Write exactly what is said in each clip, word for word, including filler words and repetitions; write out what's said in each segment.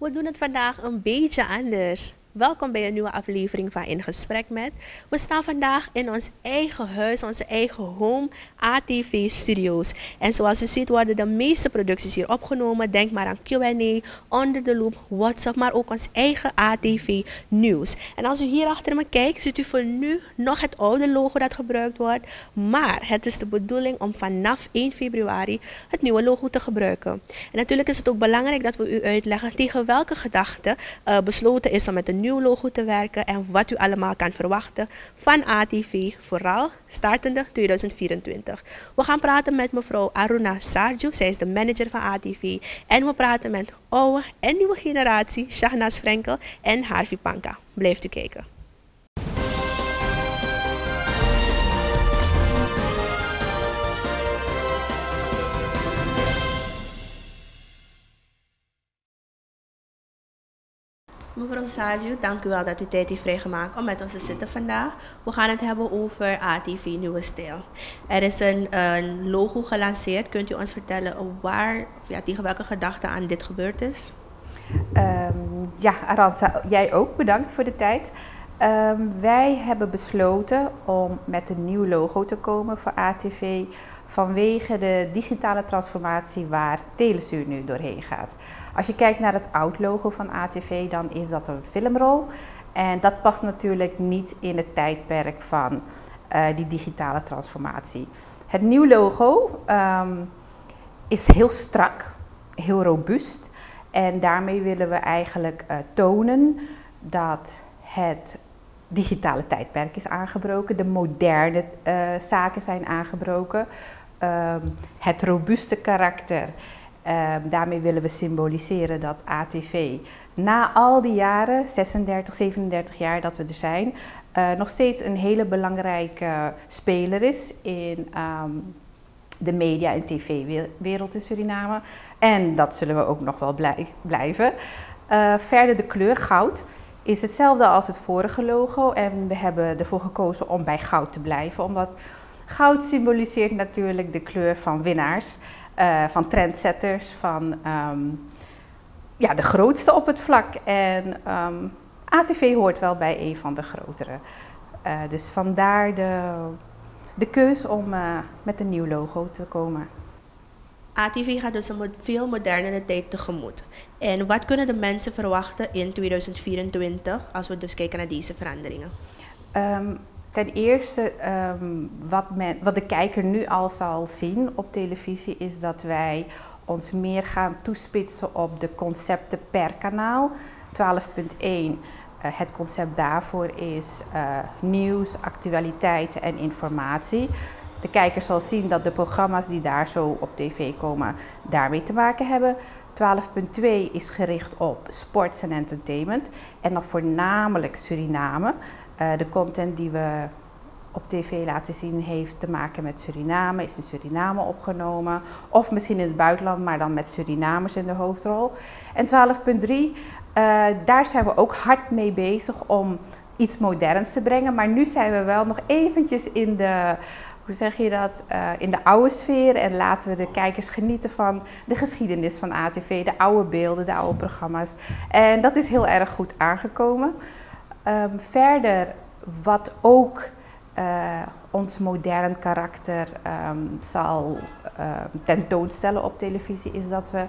We doen het vandaag een beetje anders. Welkom bij een nieuwe aflevering van In Gesprek Met. We staan vandaag in ons eigen huis, onze eigen home, A T V Studios. En zoals u ziet worden de meeste producties hier opgenomen. Denk maar aan Q en A, Onder de Loop, WhatsApp, maar ook ons eigen A T V Nieuws. En als u hier achter me kijkt, ziet u voor nu nog het oude logo dat gebruikt wordt. Maar het is de bedoeling om vanaf één februari het nieuwe logo te gebruiken. En natuurlijk is het ook belangrijk dat we u uitleggen tegen welke gedachte uh, besloten is om met een nieuw logo te werken en wat u allemaal kan verwachten van A T V, vooral startende tweeduizend vierentwintig. We gaan praten met mevrouw Aruna Sarju, zij is de manager van A T V. En we praten met oude en nieuwe generatie, Shahnaz Frenkel en Harvey Panka. Blijft u kijken. Mevrouw Sarju, dank u wel dat u tijd heeft vrijgemaakt om met ons te zitten vandaag. We gaan het hebben over A T V Nieuwe Stijl. Er is een, een logo gelanceerd. Kunt u ons vertellen waar, of ja, tegen welke gedachte aan dit gebeurd is? Um, ja, Aranza, jij ook bedankt voor de tijd. Um, wij hebben besloten om met een nieuw logo te komen voor A T V vanwege de digitale transformatie waar Telestuur nu doorheen gaat. Als je kijkt naar het oud logo van A T V, dan is dat een filmrol. En dat past natuurlijk niet in het tijdperk van uh, die digitale transformatie. Het nieuwe logo um, is heel strak, heel robuust. En daarmee willen we eigenlijk uh, tonen dat het digitale tijdperk is aangebroken, de moderne uh, zaken zijn aangebroken, um, het robuuste karakter. Uh, daarmee willen we symboliseren dat A T V na al die jaren, zesendertig, zevenendertig jaar dat we er zijn, uh, nog steeds een hele belangrijke speler is in um, de media- en tv-wereld in Suriname. En dat zullen we ook nog wel blij blijven. Uh, verder de kleur goud is hetzelfde als het vorige logo en we hebben ervoor gekozen om bij goud te blijven, omdat goud symboliseert natuurlijk de kleur van winnaars, uh, van trendsetters, van um, ja, de grootste op het vlak. En um, A T V hoort wel bij een van de grotere. Uh, dus vandaar de, de keus om uh, met een nieuw logo te komen. A T V gaat dus een veel modernere tijd tegemoet. En wat kunnen de mensen verwachten in tweeduizend vierentwintig als we dus kijken naar deze veranderingen? Um, ten eerste, um, wat, men, wat de kijker nu al zal zien op televisie is dat wij ons meer gaan toespitsen op de concepten per kanaal. twaalf punt één, uh, het concept daarvoor is uh, nieuws, actualiteiten en informatie. De kijker zal zien dat de programma's die daar zo op tv komen daarmee te maken hebben. twaalf punt twee is gericht op sports en entertainment en dan voornamelijk Suriname. Uh, de content die we op tv laten zien heeft te maken met Suriname, is in Suriname opgenomen of misschien in het buitenland, maar dan met Surinamers in de hoofdrol. En twaalf punt drie, uh, daar zijn we ook hard mee bezig om iets moderns te brengen, maar nu zijn we wel nog eventjes in de, hoe zeg je dat, uh, in de oude sfeer en laten we de kijkers genieten van de geschiedenis van A T V, de oude beelden, de oude programma's. En dat is heel erg goed aangekomen. Um, verder, wat ook uh, ons modern karakter um, zal uh, tentoonstellen op televisie, is dat we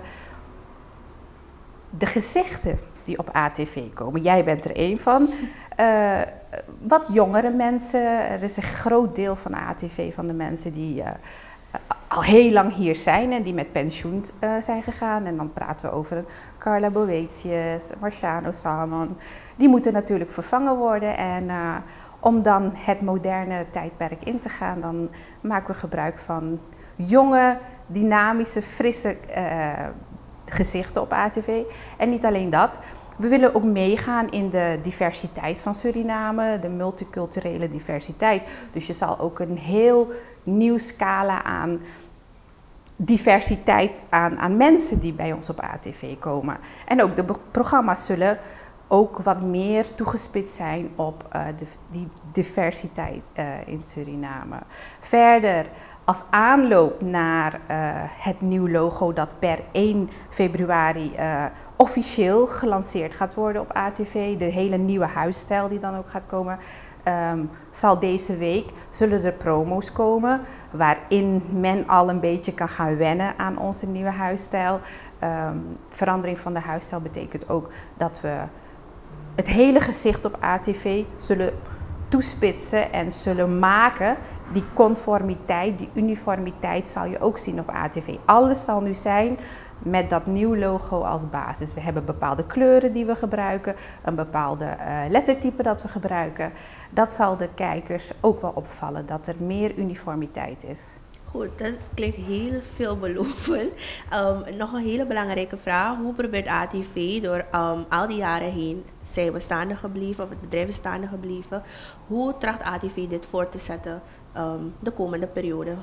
de gezichten die op A T V komen, jij bent er één van, uh, wat jongere mensen, er is een groot deel van A T V van de mensen die uh, al heel lang hier zijn en die met pensioen uh, zijn gegaan. En dan praten we over een Carla Boetius, Marciano Salmon. Die moeten natuurlijk vervangen worden en uh, om dan het moderne tijdperk in te gaan, dan maken we gebruik van jonge, dynamische, frisse uh, gezichten op A T V. En niet alleen dat, we willen ook meegaan in de diversiteit van Suriname, de multiculturele diversiteit. Dus je zal ook een heel nieuw scala aan diversiteit aan, aan mensen die bij ons op A T V komen. En ook de programma's zullen ook wat meer toegespitst zijn op uh, de, die diversiteit uh, in Suriname. Verder, als aanloop naar uh, het nieuwe logo dat per één februari uh, officieel gelanceerd gaat worden op A T V. De hele nieuwe huisstijl die dan ook gaat komen. Um, zal deze week, zullen er promo's komen waarin men al een beetje kan gaan wennen aan onze nieuwe huisstijl. Um, verandering van de huisstijl betekent ook dat we het hele gezicht op A T V zullen toespitsen en zullen maken. Die conformiteit, die uniformiteit zal je ook zien op A T V. Alles zal nu zijn met dat nieuw logo als basis. We hebben bepaalde kleuren die we gebruiken, een bepaalde uh, lettertype dat we gebruiken. Dat zal de kijkers ook wel opvallen, dat er meer uniformiteit is. Goed, dat klinkt heel veelbelovend. Um, nog een hele belangrijke vraag. Hoe probeert A T V door um, al die jaren heen, zijn we staande gebleven of het bedrijf is staande gebleven, hoe tracht A T V dit voor te zetten um, de komende periode?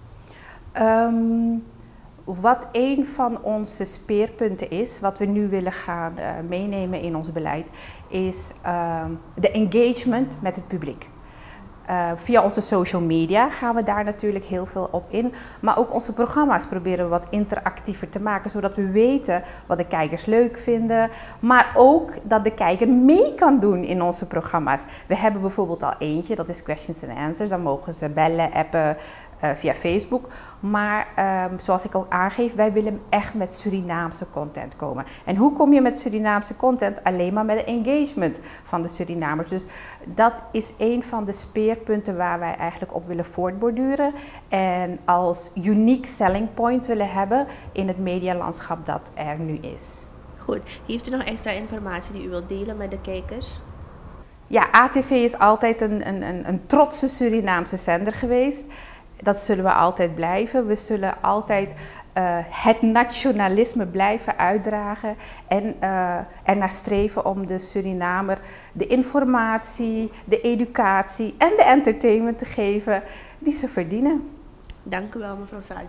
Um, wat een van onze speerpunten is, wat we nu willen gaan uh, meenemen in ons beleid, is um, de engagement met het publiek. Uh, via onze social media gaan we daar natuurlijk heel veel op in. Maar ook onze programma's proberen we wat interactiever te maken. Zodat we weten wat de kijkers leuk vinden. Maar ook dat de kijker mee kan doen in onze programma's. We hebben bijvoorbeeld al eentje, dat is Questions and Answers. Dan mogen ze bellen, appen uh, via Facebook. Maar um, zoals ik ook aangeef, wij willen echt met Surinaamse content komen. En hoe kom je met Surinaamse content? Alleen maar met de engagement van de Surinamers. Dus dat is een van de speerpunten waar wij eigenlijk op willen voortborduren. En als unique selling point willen hebben in het medialandschap dat er nu is. Goed, heeft u nog extra informatie die u wilt delen met de kijkers? Ja, A T V is altijd een, een, een, een trotse Surinaamse zender geweest. Dat zullen we altijd blijven. We zullen altijd uh, het nationalisme blijven uitdragen en uh, ernaar streven om de Surinamer de informatie, de educatie en de entertainment te geven die ze verdienen. Dank u wel, mevrouw Sadio.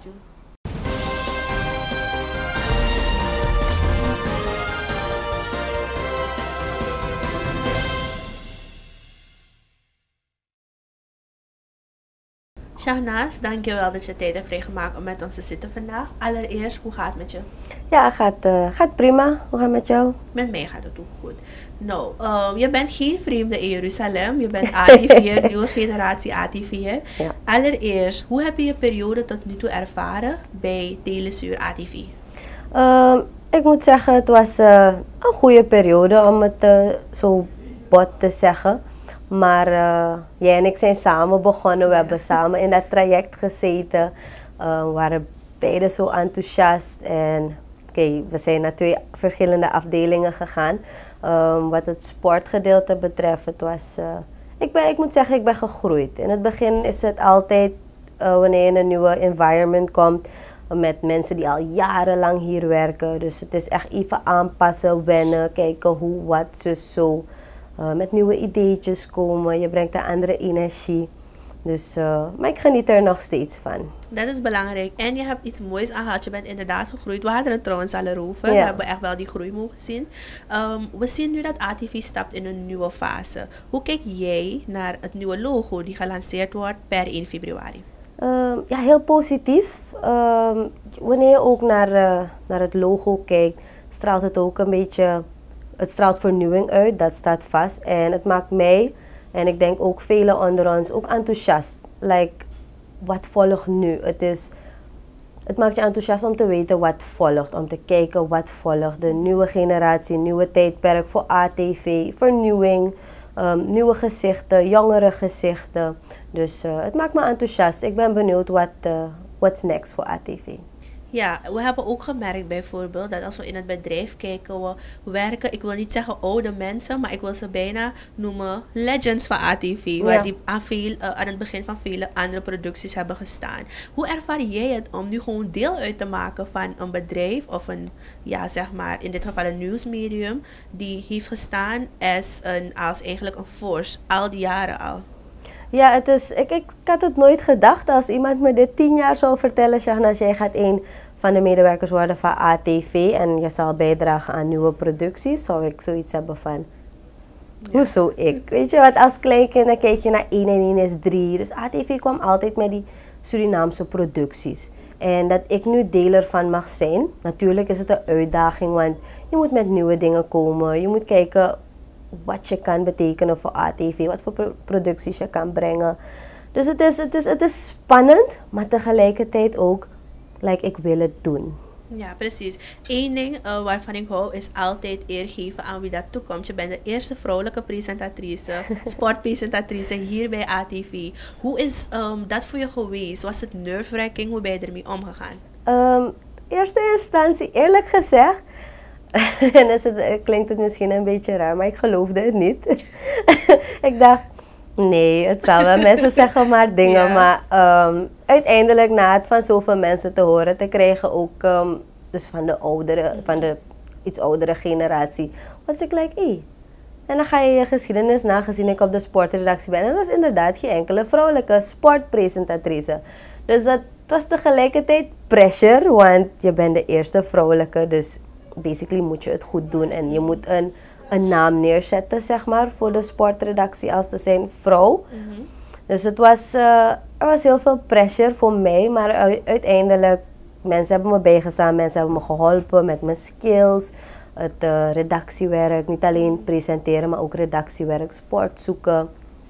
Shahnaz, dankjewel dat je tijd hebt vrijgemaakt om met ons te zitten vandaag. Allereerst, hoe gaat het met je? Ja, gaat, uh, gaat prima. Hoe gaat het met jou? Met mij gaat het ook goed. Nou, um, je bent geen vreemde in Jeruzalem. Je bent A T V'er, nieuwe generatie A T V'er. Ja. Allereerst, hoe heb je je periode tot nu toe ervaren bij Telesuur A T V? Uh, ik moet zeggen, het was uh, een goede periode om het uh, zo bot te zeggen. Maar uh, jij en ik zijn samen begonnen, we hebben samen in dat traject gezeten. Uh, we waren beide zo enthousiast en okay, we zijn naar twee verschillende afdelingen gegaan. Um, wat het sportgedeelte betreft, het was, uh, ik, ben, ik moet zeggen, ik ben gegroeid. In het begin is het altijd, uh, wanneer je in een nieuwe environment komt, met mensen die al jarenlang hier werken. Dus het is echt even aanpassen, wennen, kijken hoe, wat, zus, zo. Uh, met nieuwe ideetjes komen, je brengt een andere energie. Dus, uh, maar ik geniet er nog steeds van. Dat is belangrijk. En je hebt iets moois aangehaald. Je bent inderdaad gegroeid. We hadden het trouwens al erover. Ja. We hebben echt wel die groei mogen zien. Um, we zien nu dat A T V stapt in een nieuwe fase. Hoe kijk jij naar het nieuwe logo die gelanceerd wordt per één februari? Uh, ja, heel positief. Uh, wanneer je ook naar, uh, naar het logo kijkt, straalt het ook een beetje... Het straalt vernieuwing uit, dat staat vast. En het maakt mij, en ik denk ook velen onder ons, ook enthousiast. Like, wat volgt nu? Het, is, het maakt je enthousiast om te weten wat volgt. Om te kijken wat volgt. De nieuwe generatie, nieuwe tijdperk voor A T V, vernieuwing. Um, nieuwe gezichten, jongere gezichten. Dus uh, het maakt me enthousiast. Ik ben benieuwd wat uh, what's next voor A T V. Ja, we hebben ook gemerkt bijvoorbeeld dat als we in het bedrijf kijken, we werken, ik wil niet zeggen oude mensen, maar ik wil ze bijna noemen legends van A T V, ja. Waar die aan, veel, uh, aan het begin van vele andere producties hebben gestaan. Hoe ervaar jij het om nu gewoon deel uit te maken van een bedrijf of een, ja zeg maar, in dit geval een nieuwsmedium, die heeft gestaan als, een, als eigenlijk een force, al die jaren al? Ja, het is, ik, ik, ik had het nooit gedacht. Als iemand me dit tien jaar zou vertellen, Shahnaz, jij gaat een van de medewerkers worden van A T V en je zal bijdragen aan nieuwe producties, zou ik zoiets hebben van, ja. Hoezo ik? Weet je wat, als kleinkind dan kijk je naar één en één is drie. Dus A T V kwam altijd met die Surinaamse producties. En dat ik nu deel ervan mag zijn. Natuurlijk is het een uitdaging, want je moet met nieuwe dingen komen. Je moet kijken wat je kan betekenen voor A T V, wat voor pro producties je kan brengen. Dus het is, het is, het is spannend, maar tegelijkertijd ook, like, ik wil het doen. Ja, precies. Eén ding uh, waarvan ik hou is altijd eer geven aan wie dat toekomt. Je bent de eerste vrouwelijke presentatrice, sportpresentatrice hier bij A T V. Hoe is um, dat voor je geweest? Was het nerve-wracking? Hoe ben je ermee omgegaan? Um, eerste instantie, eerlijk gezegd, en is het, klinkt het misschien een beetje raar, maar ik geloofde het niet. Ik dacht, nee, het zal wel. Mensen zeggen maar dingen, yeah. maar um, uiteindelijk na het van zoveel mensen te horen te krijgen, ook um, dus van de oudere, van de iets oudere generatie, was ik like, hé. En dan ga je je geschiedenis na, gezien ik op de sportredactie ben. En dat was inderdaad geen enkele vrouwelijke sportpresentatrice. Dus dat was tegelijkertijd pressure, want je bent de eerste vrouwelijke, dus basically moet je het goed doen en je moet een, een naam neerzetten, zeg maar, voor de sportredactie als te zijn vrouw. Mm-hmm. Dus het was, uh, er was heel veel pressure voor mij, maar u uiteindelijk, mensen hebben me bijgestaan, mensen hebben me geholpen met mijn skills, het uh, redactiewerk, niet alleen presenteren, maar ook redactiewerk, sport zoeken.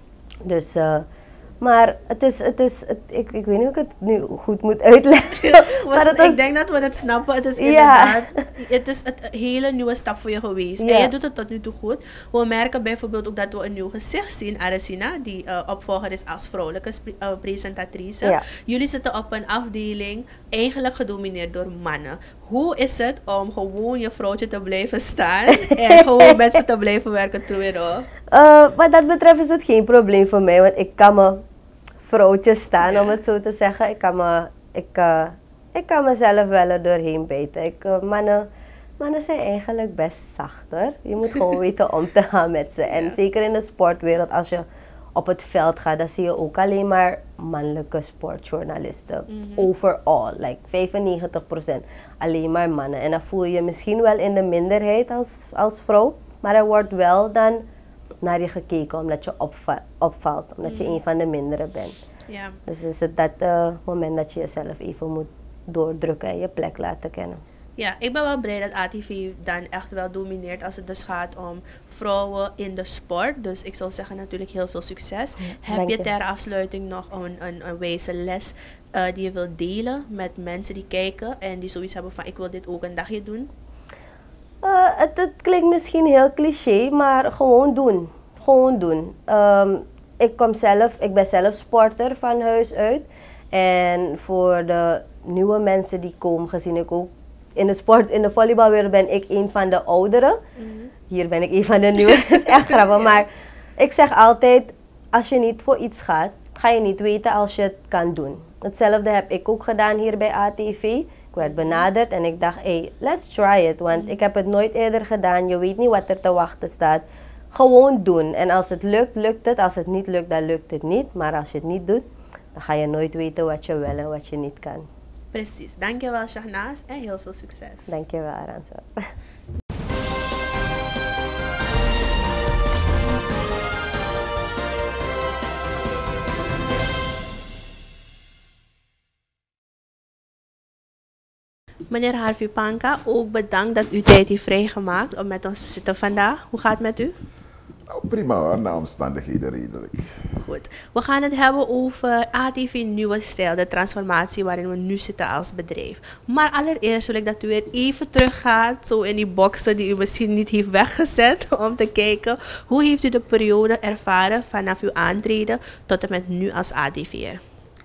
Dus, uh, maar het is, het is het, ik, ik weet niet hoe ik het nu goed moet uitleggen. Was, maar het was, ik denk dat we het snappen. Het is ja. inderdaad, het is een hele nieuwe stap voor je geweest. Ja. En je doet het tot nu toe goed. We merken bijvoorbeeld ook dat we een nieuw gezicht zien, Aresina, die uh, opvolger is als vrouwelijke uh, presentatrice. Ja. Jullie zitten op een afdeling eigenlijk gedomineerd door mannen. Hoe is het om gewoon je vrouwtje te blijven staan en gewoon met ze te blijven werken through it all? Uh, wat dat betreft is het geen probleem voor mij, want ik kan me vrouwtje staan, ja. om het zo te zeggen. Ik kan, me, ik, uh, ik kan mezelf wel er doorheen bijten. Ik, uh, mannen, mannen zijn eigenlijk best zacht, hoor. Je moet gewoon weten om te gaan met ze. En ja. zeker in de sportwereld, als je op het veld gaat, dan zie je ook alleen maar mannelijke sportjournalisten. Mm-hmm. Overall, like vijfennegentig procent alleen maar mannen. En dan voel je je misschien wel in de minderheid als, als vrouw, maar er wordt wel dan naar je gekeken omdat je opva opvalt, omdat je mm. een van de minderen bent. Ja. Dus is het dat uh, moment dat je jezelf even moet doordrukken en je plek laten kennen. Ja, ik ben wel blij dat A T V dan echt wel domineert als het dus gaat om vrouwen in de sport. Dus ik zou zeggen natuurlijk heel veel succes. Ja, Heb je, je ter afsluiting nog een, een, een wijze les uh, die je wilt delen met mensen die kijken en die zoiets hebben van ik wil dit ook een dagje doen? Uh, het, het klinkt misschien heel cliché, maar gewoon doen. Gewoon doen. Um, ik, kom zelf, ik ben zelf sporter van huis uit. En voor de nieuwe mensen die komen, gezien ik ook in de sport, in de volleybalwereld ben ik een van de ouderen. Mm-hmm. Hier ben ik een van de nieuwe. Dat is echt grappig. Maar ik zeg altijd, als je niet voor iets gaat, ga je niet weten als je het kan doen. Hetzelfde heb ik ook gedaan hier bij A T V. Ik werd benaderd en ik dacht, hey, let's try it. Want ik heb het nooit eerder gedaan. Je weet niet wat er te wachten staat. Gewoon doen. En als het lukt, lukt het. Als het niet lukt, dan lukt het niet. Maar als je het niet doet, dan ga je nooit weten wat je wel en wat je niet kan. Precies. Dankjewel, Shahnaz. En heel veel succes. Dankjewel, Aranza. Meneer Harvey Panka, ook bedankt dat u tijd heeft vrijgemaakt om met ons te zitten vandaag. Hoe gaat het met u? Nou, prima hoor, naar omstandigheden redelijk. Goed. We gaan het hebben over A T V Nieuwe Stijl, de transformatie waarin we nu zitten als bedrijf. Maar allereerst wil ik dat u weer even teruggaat, zo in die boxen die u misschien niet heeft weggezet, om te kijken hoe heeft u de periode ervaren vanaf uw aantreden tot en met nu als A T V'er?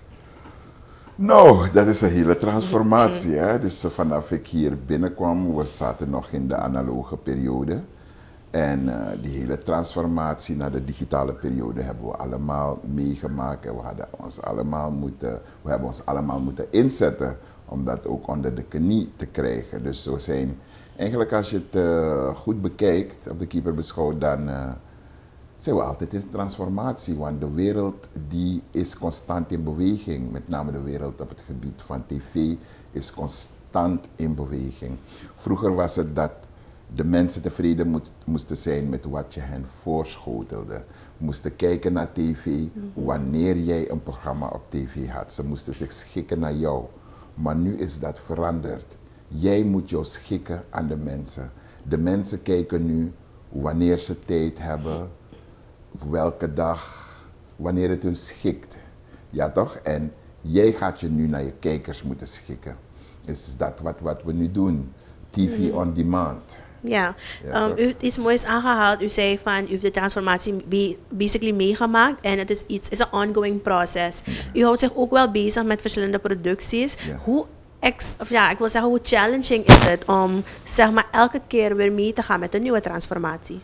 Nou, dat is een hele transformatie. Mm-hmm. Hè? Dus vanaf ik hier binnenkwam, we zaten nog in de analoge periode. En uh, die hele transformatie naar de digitale periode hebben we allemaal meegemaakt. En we, hadden ons allemaal moeten, we hebben ons allemaal moeten inzetten om dat ook onder de knie te krijgen. Dus we zijn, eigenlijk als je het uh, goed bekijkt, op de keeper beschouwt, dan uh, zijn we altijd in transformatie. Want de wereld die is constant in beweging. Met name de wereld op het gebied van tv is constant in beweging. Vroeger was het dat de mensen tevreden moest, moesten zijn met wat je hen voorschotelde. Moesten kijken naar tv wanneer jij een programma op tv had. Ze moesten zich schikken naar jou. Maar nu is dat veranderd. Jij moet jou schikken aan de mensen. De mensen kijken nu wanneer ze tijd hebben, welke dag, wanneer het hun schikt. Ja toch? En jij gaat je nu naar je kijkers moeten schikken. Is dat wat, wat we nu doen? T V mm. on demand. Ja, Ja, um, toch? u heeft iets moois aangehaald. U zei van, u heeft de transformatie be- basically meegemaakt en het is iets, is een ongoing proces. U houdt zich ook wel bezig met verschillende producties. Ja. Hoe ex, of ja, ik wil zeggen, hoe challenging is het om zeg maar elke keer weer mee te gaan met een nieuwe transformatie?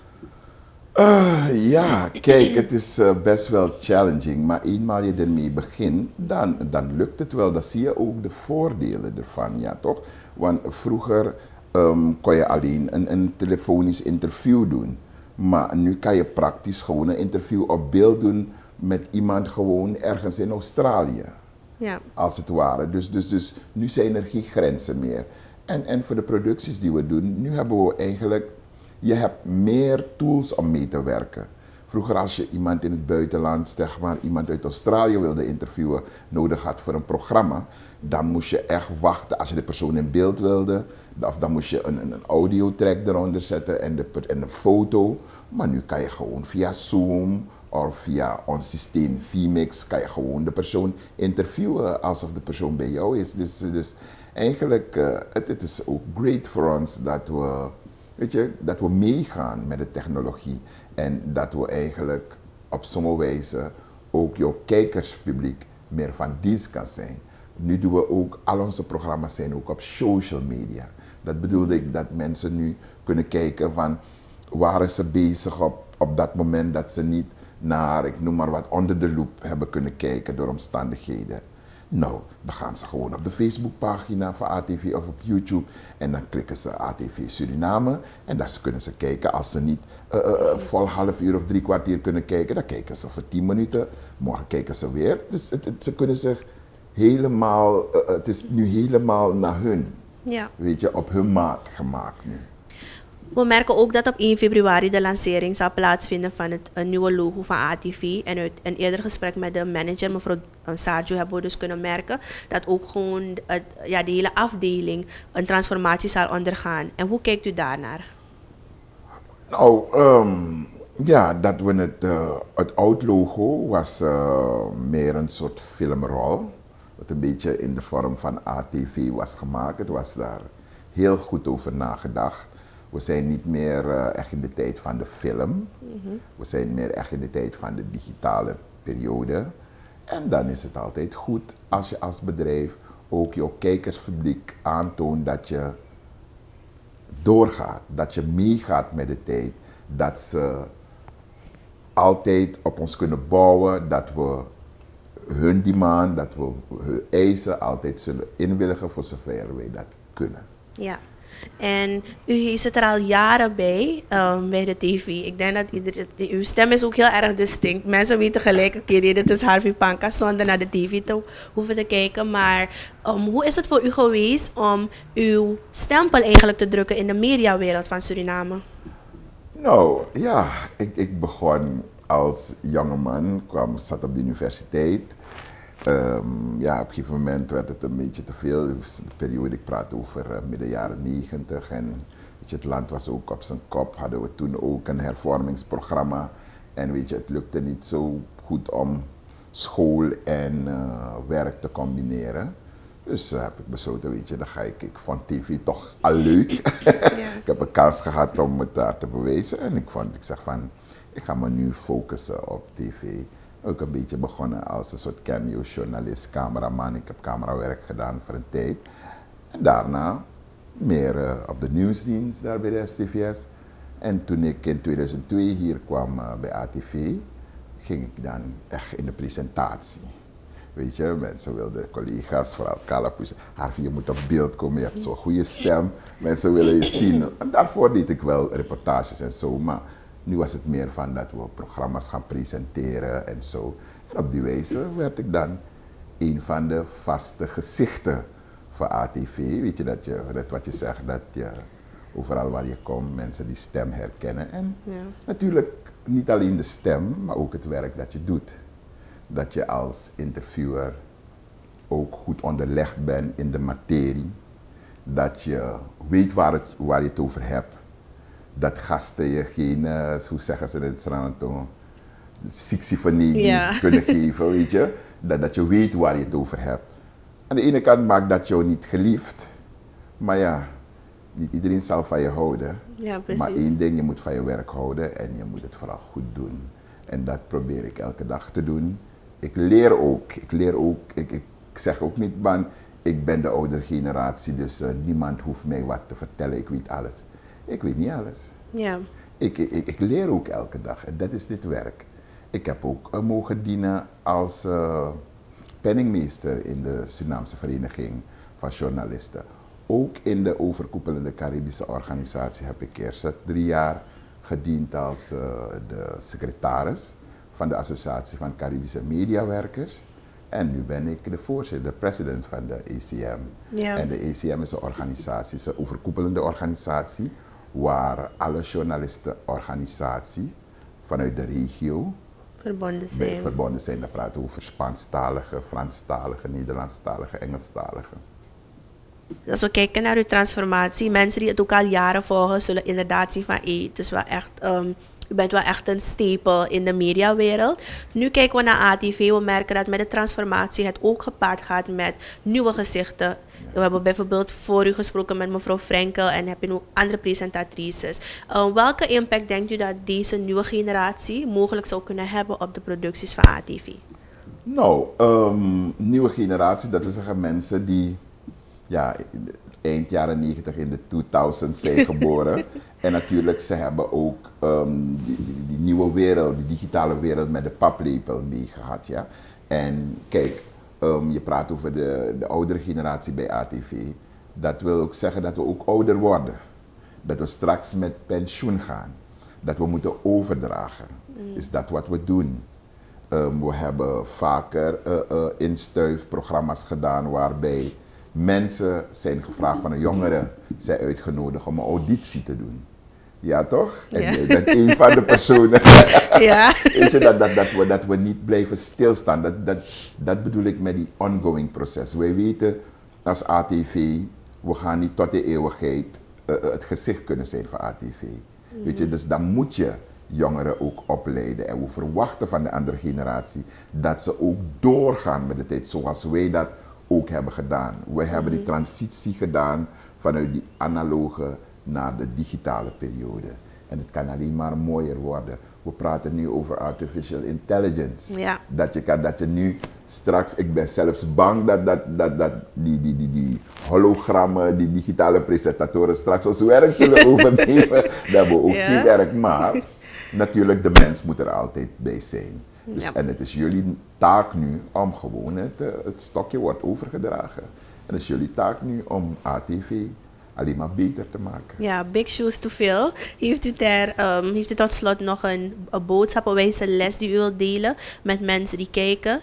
Uh, ja, kijk, het is uh, best wel challenging, maar eenmaal je ermee begint, dan, dan lukt het wel. Dan zie je ook de voordelen ervan, ja toch? Want vroeger um, kon je alleen een, een telefonisch interview doen, maar nu kan je praktisch gewoon een interview op beeld doen met iemand gewoon ergens in Australië, Ja. als het ware. Dus, dus, dus nu zijn er geen grenzen meer. En, en voor de producties die we doen, nu hebben we eigenlijk... Je hebt meer tools om mee te werken. Vroeger als je iemand in het buitenland, zeg maar iemand uit Australië wilde interviewen, nodig had voor een programma, dan moest je echt wachten als je de persoon in beeld wilde. Of dan moest je een, een audiotrack eronder zetten en, de, en een foto. Maar nu kan je gewoon via Zoom of via ons systeem vMix, kan je gewoon de persoon interviewen alsof de persoon bij jou is. Dus, dus eigenlijk, uh, het, het is ook great voor ons dat we... Weet je, dat we meegaan met de technologie en dat we eigenlijk op sommige wijze ook jouw kijkerspubliek meer van dienst kan zijn. Nu doen we ook, al onze programma's zijn ook op social media. Dat bedoelde ik dat mensen nu kunnen kijken van, waren ze bezig op, op dat moment dat ze niet naar, ik noem maar wat, onder de loep hebben kunnen kijken door omstandigheden. Nou, dan gaan ze gewoon op de Facebookpagina van A T V of op YouTube en dan klikken ze A T V Suriname en dan kunnen ze kijken. Als ze niet uh, uh, vol half uur of drie kwartier kunnen kijken, dan kijken ze voor tien minuten. Morgen kijken ze weer. Dus het, het, ze kunnen zich helemaal, uh, het is nu helemaal naar hun, Ja. weet je, op hun maat gemaakt nu. We merken ook dat op één februari de lancering zal plaatsvinden van het een nieuwe logo van A T V. En uit een eerder gesprek met de manager, mevrouw Sarjo, hebben we dus kunnen merken dat ook gewoon het, ja, de hele afdeling een transformatie zal ondergaan. En hoe kijkt u daarnaar? Nou, um, ja, dat we het, uh, het oud logo was uh, meer een soort filmrol. Wat een beetje in de vorm van A T V was gemaakt. Het was daar heel goed over nagedacht. We zijn niet meer uh, echt in de tijd van de film. Mm-hmm. We zijn meer echt in de tijd van de digitale periode. En dan is het altijd goed als je als bedrijf ook jouw kijkerspubliek aantoont dat je doorgaat. Dat je meegaat met de tijd. Dat ze altijd op ons kunnen bouwen. Dat we hun demand, dat we hun eisen altijd zullen inwilligen voor zover wij dat kunnen. Ja. En u zit er al jaren bij, um, bij de tv. Ik denk dat iedereen, uw stem is ook heel erg distinct. Mensen weten gelijk, oké, okay, dit is Harvey Panka, zonder naar de tv te hoeven te kijken. Maar um, hoe is het voor u geweest om uw stempel eigenlijk te drukken in de mediawereld van Suriname? Nou, ja, ik, ik begon als jongeman, kwam, zat op de universiteit. Um, ja, op een gegeven moment werd het een beetje te veel. Het was een periode, ik praat over uh, midden jaren negentig. En weet je, het land was ook op zijn kop. Hadden we toen ook een hervormingsprogramma. En weet je, het lukte niet zo goed om school en uh, werk te combineren. Dus uh, heb ik besloten, weet je, dan ga ik, ik vond tv toch al leuk. Ja. Ik heb een kans gehad om het daar te bewijzen. En ik vond, ik zeg van, ik ga me nu focussen op tv. Ook een beetje begonnen als een soort cameo-journalist, cameraman. Ik heb camerawerk gedaan voor een tijd. En daarna meer uh, op de nieuwsdienst daar bij de S T V S. En toen ik in tweeduizend twee hier kwam uh, bij A T V, ging ik dan echt in de presentatie. Weet je, mensen wilden, collega's, vooral Kalapus, Harvey, je moet op beeld komen, je hebt zo'n goede stem. Mensen willen je zien. En daarvoor deed ik wel reportages en zo, maar nu was het meer van dat we programma's gaan presenteren en zo. En op die wijze werd ik dan een van de vaste gezichten van A T V. Weet je, dat je, dat wat je zegt, dat je Overal waar je komt, mensen die stem herkennen. En Ja. natuurlijk niet alleen de stem, maar ook het werk dat je doet. Dat je als interviewer ook goed onderlegd bent in de materie. Dat je weet waar, het, waar je het over hebt. Dat gasten je geen, uh, hoe zeggen ze het, sixyfonie Ja. kunnen geven, weet je. Dat, dat je weet waar je het over hebt. Aan de ene kant maakt dat jou niet geliefd. Maar ja, niet iedereen zal van je houden. Ja, precies. Maar één ding, je moet van je werk houden en je moet het vooral goed doen. En dat probeer ik elke dag te doen. Ik leer ook. Ik leer ook, ik, ik zeg ook niet van, ik ben de oudere generatie, dus uh, niemand hoeft mij wat te vertellen. Ik weet alles. Ik weet niet alles. Ja. Ik, ik, ik leer ook elke dag en dat is dit werk. Ik heb ook uh, mogen dienen als uh, penningmeester in de Surinaamse Vereniging van Journalisten. Ook in de overkoepelende Caribische organisatie heb ik eerst drie jaar gediend als uh, de secretaris van de Associatie van Caribische Mediawerkers. En nu ben ik de voorzitter, de president van de E C M. Ja. En de E C M is een organisatie, is een overkoepelende organisatie, waar alle journalistenorganisaties vanuit de regio Verbonden bij zijn. verbonden zijn. Dat praten we over Spaanstalige, Franstalige, Nederlandstalige, Engelstalige. Als we kijken naar uw transformatie, mensen die het ook al jaren volgen, zullen inderdaad zien van, hey, het is wel echt, um, u bent wel echt een stapel in de mediawereld. Nu kijken we naar A T V, we merken dat met de transformatie het ook gepaard gaat met nieuwe gezichten. Ja. We hebben bijvoorbeeld voor u gesproken met mevrouw Frenkel en heb je ook andere presentatrices. Uh, welke impact denkt u dat deze nieuwe generatie mogelijk zou kunnen hebben op de producties van A T V? Nou, um, nieuwe generatie, dat wil zeggen mensen die ja, eind jaren negentig in de tweeduizend zijn geboren. En natuurlijk, ze hebben ook um, die, die, die nieuwe wereld, die digitale wereld met de paplepel meegehad. Ja? En kijk, um, je praat over de, de oudere generatie bij A T V. Dat wil ook zeggen dat we ook ouder worden. Dat we straks met pensioen gaan. Dat we moeten overdragen. Mm. Is dat wat we doen? Um, we hebben vaker uh, uh, instuifprogramma's gedaan waarbij mensen zijn gevraagd van een jongere, zijn uitgenodigd om een auditie te doen. Ja, toch? En ja. jij bent een van de personen. Ja. Weet je, dat, dat, dat, we, dat we niet blijven stilstaan. Dat, dat, dat bedoel ik met die ongoing proces. Wij weten als A T V, we gaan niet tot de eeuwigheid uh, het gezicht kunnen zijn van A T V. Mm. Weet je, dus dan moet je jongeren ook opleiden. En we verwachten van de andere generatie dat ze ook doorgaan met de tijd zoals wij dat ook hebben gedaan. We hebben die transitie gedaan vanuit die analoge naar de digitale periode. En het kan alleen maar mooier worden. We praten nu over artificial intelligence. Ja. Dat je kan, dat je nu straks, ik ben zelfs bang dat, dat, dat, dat die, die, die, die hologrammen, die digitale presentatoren straks ons werk zullen overnemen. Dat hebben we ook ja. geen werk, maar natuurlijk de mens moet er altijd bij zijn. Dus, ja. En het is jullie taak nu om gewoon, het, het stokje wordt overgedragen. En het is jullie taak nu om A T V alleen maar beter te maken. Ja, big shoes to fill. Heeft u, daar, um, heeft u tot slot nog een, een boodschap, een wijze les die u wilt delen met mensen die kijken?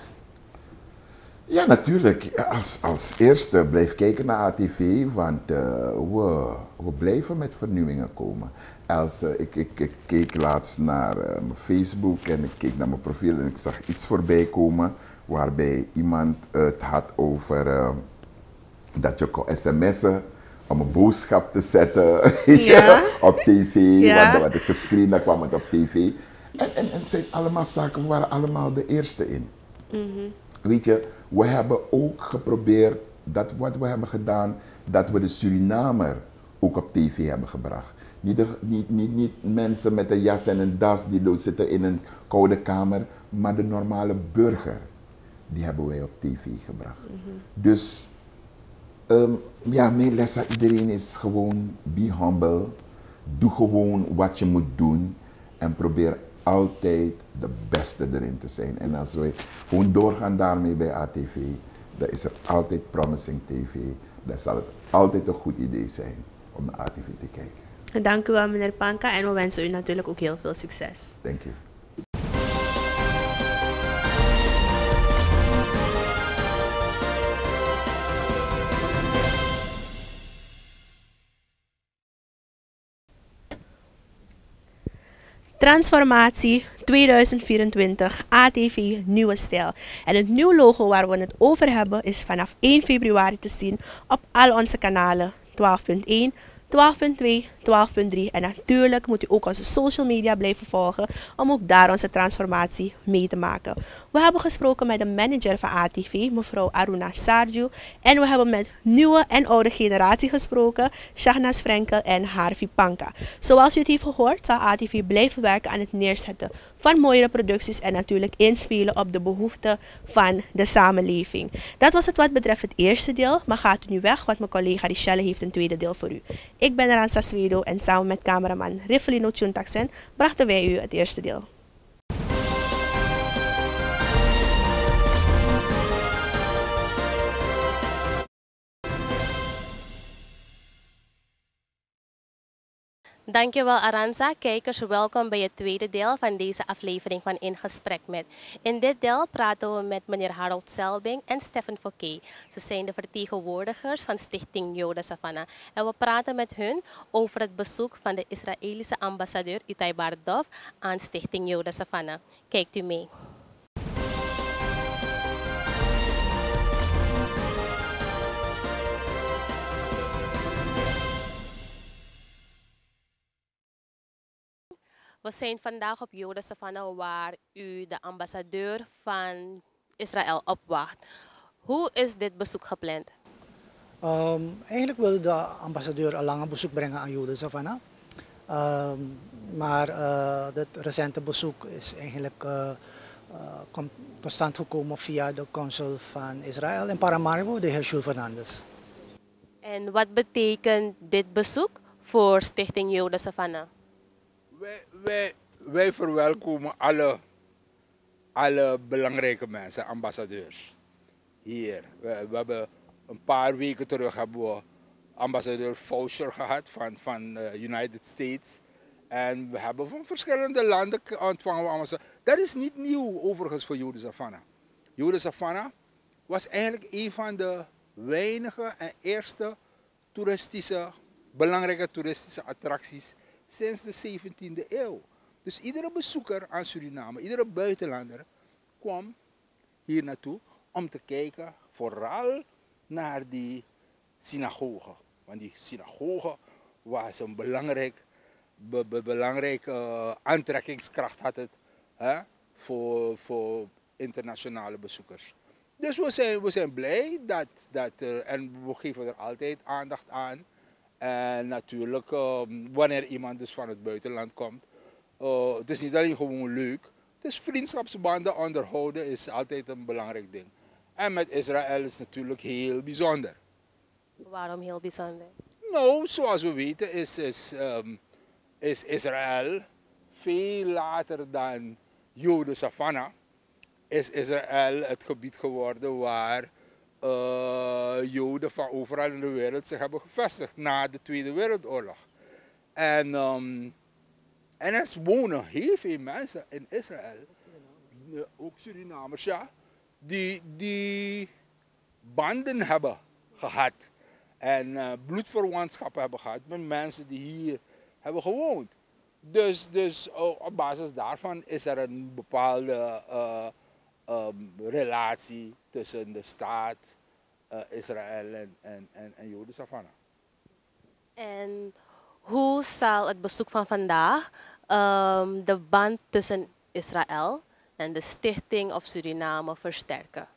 Ja, natuurlijk. Als, als eerste blijf kijken naar A T V, want uh, we, we blijven met vernieuwingen komen. Als, uh, ik, ik, ik keek laatst naar uh, mijn Facebook en ik keek naar mijn profiel en ik zag iets voorbij komen waarbij iemand het had over uh, dat je kon sms'en om een boodschap te zetten ja. op tv, ja. want wat ik gescreend, dan kwam het op tv. En, en, en het zijn allemaal zaken, we waren allemaal de eerste in. Mm-hmm. Weet je, we hebben ook geprobeerd, dat wat we hebben gedaan, dat we de Surinamer ook op tv hebben gebracht. Niet, de, niet, niet, niet mensen met een jas en een das die dood zitten in een koude kamer, maar de normale burger, die hebben wij op tv gebracht. Mm-hmm. Dus um, ja, mijn les aan iedereen is gewoon, be humble, doe gewoon wat je moet doen en probeer altijd de beste erin te zijn. En als wij gewoon doorgaan daarmee bij A T V, dan is er altijd Promising T V. Dan zal het altijd een goed idee zijn om naar A T V te kijken. Dank u wel, meneer Panka, en we wensen u natuurlijk ook heel veel succes. Dank je. Transformatie tweeduizend vierentwintig A T V Nieuwe Stijl. En het nieuwe logo waar we het over hebben is vanaf één februari te zien op al onze kanalen twaalf punt één, twaalf punt twee, twaalf punt drie. En natuurlijk moet u ook onze social media blijven volgen om ook daar onze transformatie mee te maken. We hebben gesproken met de manager van A T V, mevrouw Aruna Sarju. En we hebben met nieuwe en oude generatie gesproken, Shahnas Frenkel en Harvey Panka. Zoals u het heeft gehoord, zal A T V blijven werken aan het neerzetten van mooiere producties en natuurlijk inspelen op de behoeften van de samenleving. Dat was het wat betreft het eerste deel, maar gaat u nu weg, want mijn collega Richelle heeft een tweede deel voor u. Ik ben Aranza Swedo en samen met cameraman Rivelino Tjuntaksen brachten wij u het eerste deel. Dankjewel Aranza. Kijkers, welkom bij het tweede deel van deze aflevering van In Gesprek Met. In dit deel praten we met meneer Harold Selbing en Stefan Fouquet. Ze zijn de vertegenwoordigers van Stichting Yoda Savannah. En we praten met hun over het bezoek van de Israëlische ambassadeur Itai Bardov aan Stichting Yoda Savannah. Kijkt u mee. We zijn vandaag op Yoda Savannah waar u de ambassadeur van Israël opwacht. Hoe is dit bezoek gepland? Um, eigenlijk wilde de ambassadeur al lang een bezoek brengen aan Yoda Savannah. Um, maar uh, het recente bezoek is eigenlijk uh, uh, tot stand gekomen via de consul van Israël in Paramaribo, de heer Jules Fernandez. En wat betekent dit bezoek voor Stichting Yoda Savannah? Wij, wij, wij verwelkomen alle, alle belangrijke mensen, ambassadeurs, hier. We, we hebben een paar weken terug hebben we ambassadeur Foucher gehad van, van de uh, United States. En we hebben van verschillende landen ontvangen we ambassadeurs. Dat is niet nieuw overigens voor Yoda Savannah. Yoda Savannah was eigenlijk een van de weinige en eerste toeristische, belangrijke toeristische attracties sinds de zeventiende eeuw. Dus iedere bezoeker aan Suriname, iedere buitenlander kwam hier naartoe om te kijken vooral naar die synagoge. Want die synagoge was een belangrijk, be, be, belangrijke uh, aantrekkingskracht had het, hè, voor, voor internationale bezoekers. Dus we zijn, we zijn blij dat, dat uh, en we geven er altijd aandacht aan. En natuurlijk, uh, wanneer iemand dus van het buitenland komt, uh, het is niet alleen gewoon leuk. Dus vriendschapsbanden onderhouden is altijd een belangrijk ding. En met Israël is het natuurlijk heel bijzonder. Waarom heel bijzonder? Nou, zoals we weten is, is, um, is Israël veel later dan Yoda Savannah, is Israël het gebied geworden waar Uh, Joden van overal in de wereld zich hebben gevestigd na de Tweede Wereldoorlog. En, um, en er wonen heel veel mensen in Israël, uh, ook Surinamers, ja, die, die banden hebben gehad en uh, bloedverwantschappen hebben gehad met mensen die hier hebben gewoond. Dus, dus uh, op basis daarvan is er een bepaalde uh, Um, relatie tussen de staat uh, Israël en, en, en, en Yoda Savannah. En hoe zal het bezoek van vandaag um, de band tussen Israël en de Stichting of Suriname versterken?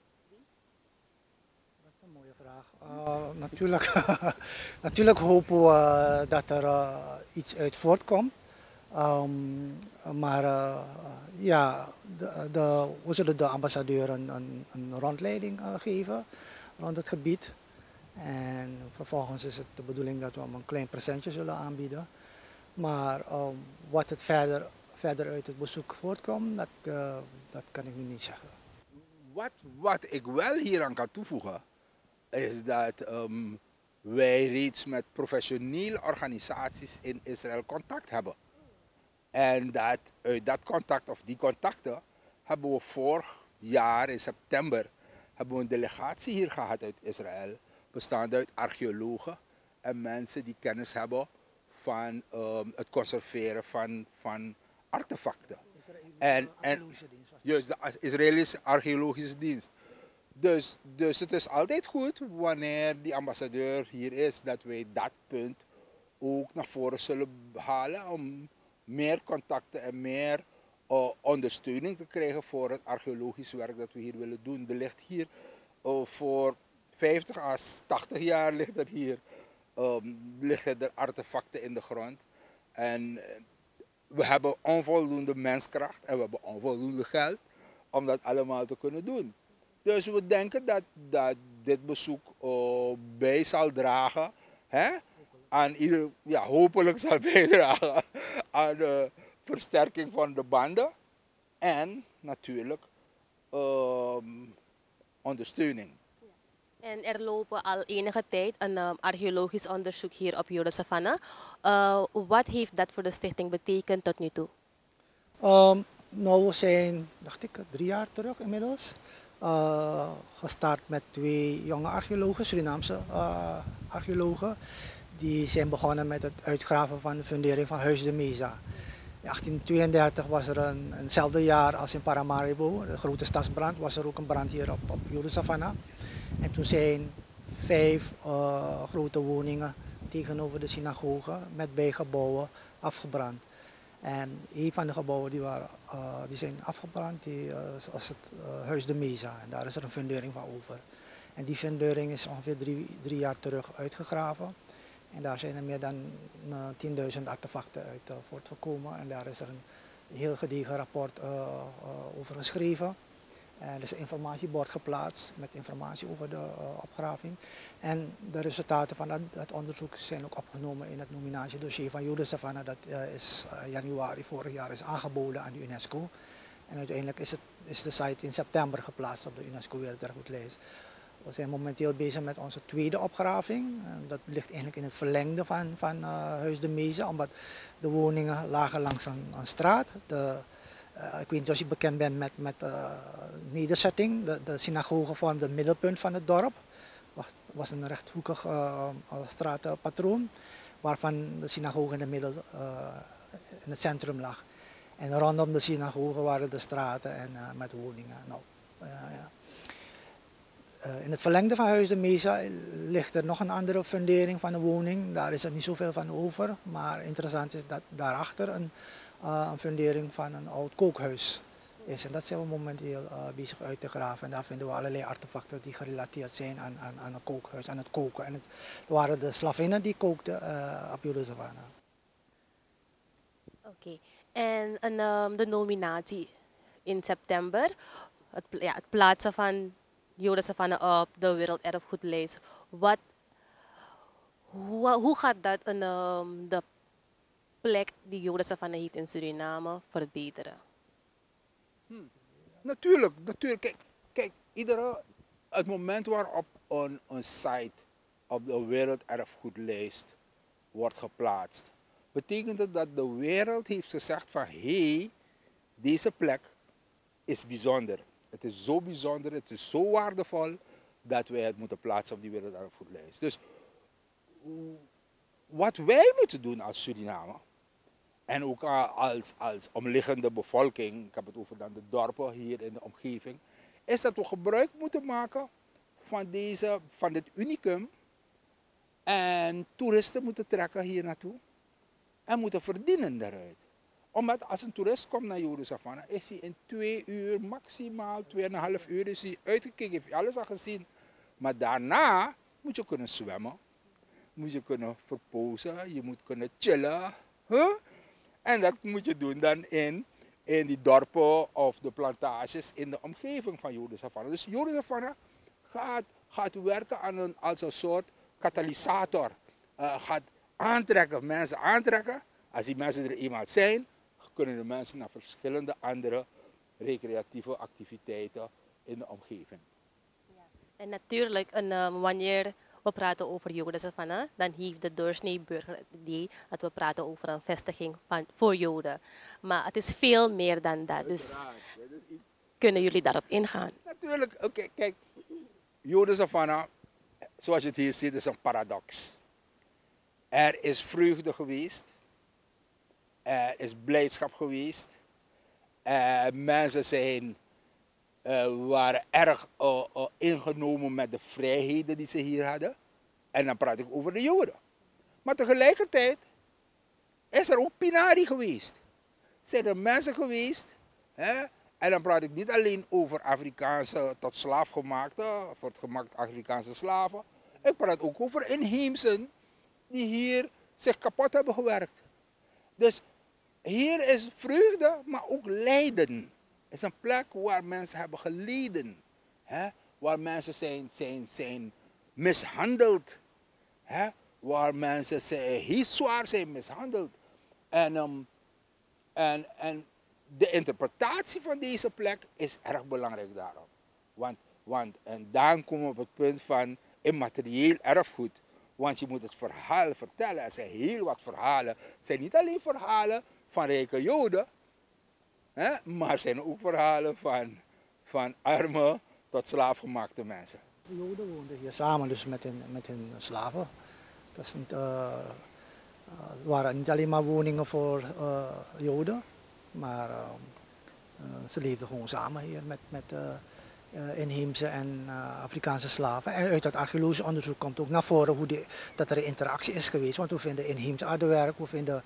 Dat is een mooie vraag. Uh, natuurlijk, natuurlijk hopen we dat er uh, iets uit voortkomt. Um, maar uh, ja, de, de, we zullen de ambassadeur een, een, een rondleiding uh, geven rond het gebied. En vervolgens is het de bedoeling dat we hem een klein presentje zullen aanbieden. Maar um, wat het verder, verder uit het bezoek voortkomt, dat, uh, dat kan ik nu niet zeggen. Wat, wat ik wel hieraan kan toevoegen, is dat um, wij reeds met professionele organisaties in Israël contact hebben. En dat uit dat contact of die contacten hebben we vorig jaar in september hebben we een delegatie hier gehad uit Israël, bestaande uit archeologen en mensen die kennis hebben van um, het conserveren van, van artefacten. En, en juist de Israëlische archeologische dienst. Dus, dus het is altijd goed wanneer die ambassadeur hier is, dat wij dat punt ook naar voren zullen halen om meer contacten en meer uh, ondersteuning te krijgen voor het archeologisch werk dat we hier willen doen. Er ligt hier uh, voor vijftig à tachtig jaar ligt er hier um, liggen er artefacten in de grond. En uh, we hebben onvoldoende menskracht en we hebben onvoldoende geld om dat allemaal te kunnen doen. Dus we denken dat, dat dit bezoek uh, bij zal dragen, hè? Aan ieder, ja, hopelijk zal bijdragen aan de versterking van de banden en natuurlijk uh, ondersteuning. En er lopen al enige tijd een um, archeologisch onderzoek hier op Jode Savanna. Uh, wat heeft dat voor de stichting betekend tot nu toe? Um, nou, we zijn, dacht ik, drie jaar terug inmiddels. Uh, gestart met twee jonge archeologen, Surinaamse uh, archeologen. Die zijn begonnen met het uitgraven van de fundering van Huis de Mesa. In achttien tweeëndertig was er een, eenzelfde jaar als in Paramaribo, de grote stadsbrand, was er ook een brand hier op, op Jode Savanna. En toen zijn vijf uh, grote woningen tegenover de synagoge met bijgebouwen afgebrand. En een van de gebouwen die, waren, uh, die zijn afgebrand, die uh, was het uh, Huis de Mesa. En daar is er een fundering van over. En die fundering is ongeveer drie, drie jaar terug uitgegraven. En daar zijn er meer dan uh, tienduizend artefacten uit uh, voortgekomen. En daar is er een heel gedegen rapport uh, uh, over geschreven. En er is een informatiebord geplaatst met informatie over de uh, opgraving. En de resultaten van dat, dat onderzoek zijn ook opgenomen in het nominatiedossier van Jode Savanna. Dat uh, is uh, januari vorig jaar is aangeboden aan de UNESCO. En uiteindelijk is, het, is de site in september geplaatst op de UNESCO Werelderfgoedlijst. We zijn momenteel bezig met onze tweede opgraving. En dat ligt eigenlijk in het verlengde van, van uh, Huis de Mesa, omdat de woningen lagen langs een, een straat. De, uh, ik weet niet of je bekend bent met, met uh, nederzetting. De, de synagoge vormde het middelpunt van het dorp. Het was, was een rechthoekig uh, straatpatroon, waarvan de synagoge in het, middel, uh, in het centrum lag. En rondom de synagoge waren de straten en, uh, met woningen. Nou, uh, ja. Uh, in het verlengde van Huis de Mesa ligt er nog een andere fundering van een woning. Daar is er niet zoveel van over. Maar interessant is dat daarachter een, uh, een fundering van een oud kookhuis is. En dat zijn we momenteel uh, bezig uit te graven. En daar vinden we allerlei artefacten die gerelateerd zijn aan, aan, aan een kookhuis, aan het koken. En het waren de slavinnen die kookten uh, op Jode Savanna. Oké, okay. En, en um, de nominatie in september, het, ja, het plaatsen van Jode Savanna op de Werelderfgoedlijst. Wat, hoe, hoe gaat dat een, um, de plek die Jode Savanna heeft in Suriname verbeteren? Hmm. Natuurlijk, natuurlijk. Kijk, kijk iedere, het moment waarop een, een site op de Werelderfgoedlijst wordt geplaatst, betekent het dat de wereld heeft gezegd van hé, hey, deze plek is bijzonder. Het is zo bijzonder, het is zo waardevol dat wij het moeten plaatsen op die Werelderfgoedlijst. Dus wat wij moeten doen als Suriname en ook als, als omliggende bevolking, ik heb het over dan de dorpen hier in de omgeving, is dat we gebruik moeten maken van, deze, van dit unicum en toeristen moeten trekken hier naartoe en moeten verdienen daaruit. Omdat als een toerist komt naar Jode Savanna, is hij in twee uur, maximaal tweeënhalf uur, is hij uitgekeken, heeft hij alles al gezien. Maar daarna moet je kunnen zwemmen, moet je kunnen verpozen, je moet kunnen chillen. Huh? En dat moet je doen dan in, in die dorpen of de plantages in de omgeving van Jode Savanna. Dus Jode Savanna gaat, gaat werken aan een, als een soort katalysator. Uh, gaat aantrekken, mensen aantrekken. Als die mensen er eenmaal zijn, kunnen de mensen naar verschillende andere recreatieve activiteiten in de omgeving. Ja. En natuurlijk, een, um, wanneer we praten over Jode Savanna, dan heeft de doorsnee burger het idee dat we praten over een vestiging van, voor Joden. Maar het is veel meer dan dat, dus kunnen jullie daarop ingaan? Natuurlijk, oké, okay, kijk, Jode Savanna, zoals je het hier ziet, is een paradox. Er is vreugde geweest. Er is blijdschap geweest. Uh, mensen zijn, uh, waren erg uh, uh, ingenomen met de vrijheden die ze hier hadden. En dan praat ik over de Joden. Maar tegelijkertijd is er ook pinari geweest. Zijn er mensen geweest. Hè? En dan praat ik niet alleen over Afrikaanse tot slaafgemaakte, voortgemaakte Afrikaanse slaven. Ik praat ook over inheemsen die hier zich kapot hebben gewerkt. Dus hier is vreugde, maar ook lijden. Het is een plek waar mensen hebben geleden. Hè? Waar mensen zijn, zijn, zijn mishandeld. Hè? Waar mensen zijn, heel zwaar zijn mishandeld. En, um, en, en de interpretatie van deze plek is erg belangrijk daarom. Want, want en dan komen we op het punt van immaterieel erfgoed. Want je moet het verhaal vertellen. Er zijn heel wat verhalen. Het zijn niet alleen verhalen van rijke Joden, hè, maar er zijn ook verhalen van, van arme tot slaafgemaakte mensen. De Joden woonden hier samen dus met hun, met hun slaven. Dat is niet, uh, uh, het waren niet alleen maar woningen voor uh, Joden, maar uh, uh, ze leefden gewoon samen hier met, met uh, uh, inheemse en uh, Afrikaanse slaven. En uit het archeologisch onderzoek komt ook naar voren hoe die, dat er een interactie is geweest. Want we vinden inheems aardewerk, we vinden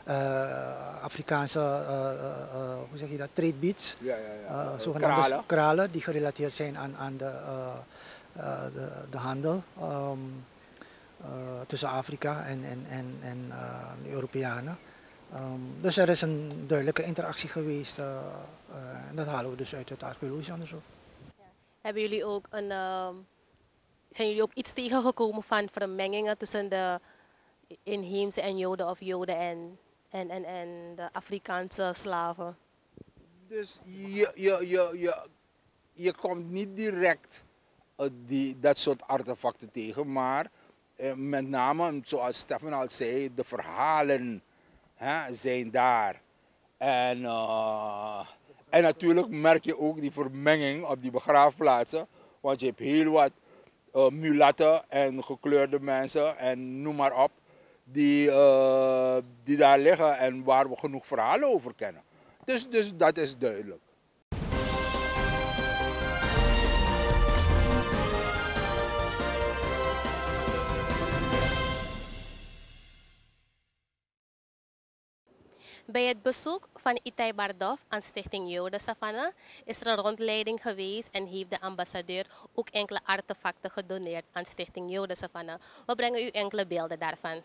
uh, Afrikaanse uh, uh, hoe zeg je dat, trade beads, ja, ja, ja. Uh, zogenaamde kralen. kralen die gerelateerd zijn aan, aan de, uh, uh, de, de handel. Um, Uh, tussen Afrika en, en, en, en uh, de Europeanen. Um, dus er is een duidelijke interactie geweest uh, uh, en dat halen we dus uit het archeologisch onderzoek. Ja. Hebben jullie ook een, uh, zijn jullie ook iets tegengekomen van vermengingen tussen de inheemse en Joden of Joden en, en, en, en de Afrikaanse slaven? Dus je, je, je, je, je komt niet direct uh, die, dat soort artefacten tegen, maar Uh, met name, zoals Stefan al zei, de verhalen hè, zijn daar. En, uh, en natuurlijk merk je ook die vermenging op die begraafplaatsen. Want je hebt heel wat uh, mulatten en gekleurde mensen en noem maar op. Die, uh, die daar liggen en waar we genoeg verhalen over kennen. Dus, dus dat is duidelijk. Bij het bezoek van Itai Bardov aan Stichting Joden Savannah is er een rondleiding geweest en heeft de ambassadeur ook enkele artefacten gedoneerd aan Stichting Joden Savannah. We brengen u enkele beelden daarvan.